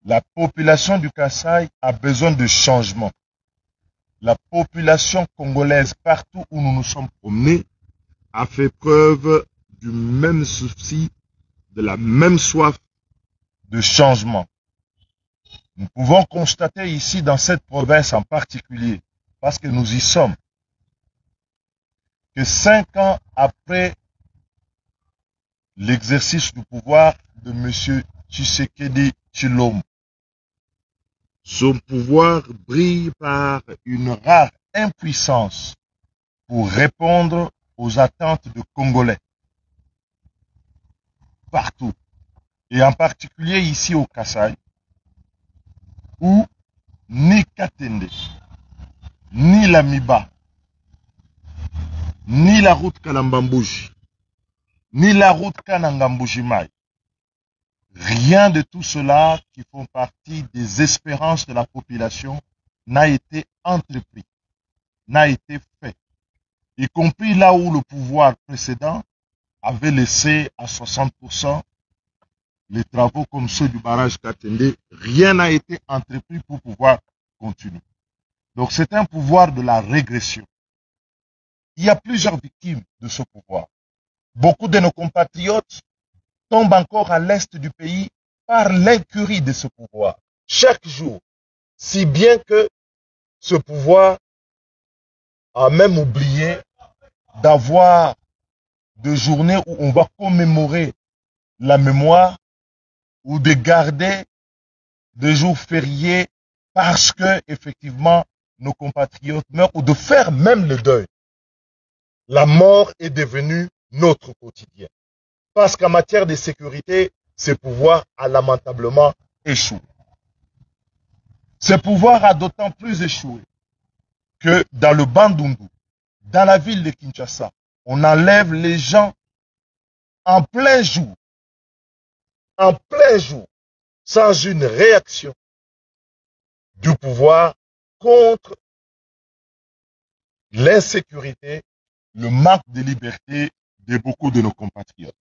La population du Kasaï a besoin de changement. La population congolaise, partout où nous nous sommes promenés, a fait preuve du même souci, de la même soif de changement. Nous pouvons constater ici, dans cette province en particulier, parce que nous y sommes, que 5 ans après l'exercice du pouvoir de M. Tshisekedi Tshilombo, son pouvoir brille par une rare impuissance pour répondre aux attentes de Congolais. Partout. Et en particulier ici au Kasaï, où ni Katende, ni la Miba, ni la route Kalambambouji, ni la route Kanangamboujimaï, rien de tout cela qui font partie des espérances de la population n'a été entrepris, n'a été fait. Y compris là où le pouvoir précédent avait laissé à 60% les travaux comme ceux du barrage Katende, rien n'a été entrepris pour pouvoir continuer. Donc c'est un pouvoir de la régression. Il y a plusieurs victimes de ce pouvoir. Beaucoup de nos compatriotes tombent encore à l'est du pays par l'incurie de ce pouvoir. Chaque jour, si bien que ce pouvoir a même oublié d'avoir des journées où on va commémorer la mémoire ou de garder des jours fériés parce que, effectivement, nos compatriotes meurent ou de faire même le deuil. La mort est devenue notre quotidien. Parce qu'en matière de sécurité, ce pouvoir a lamentablement échoué. Ce pouvoir a d'autant plus échoué que dans le Bandundu, dans la ville de Kinshasa, on enlève les gens en plein jour, sans une réaction du pouvoir contre l'insécurité, le manque de liberté de beaucoup de nos compatriotes.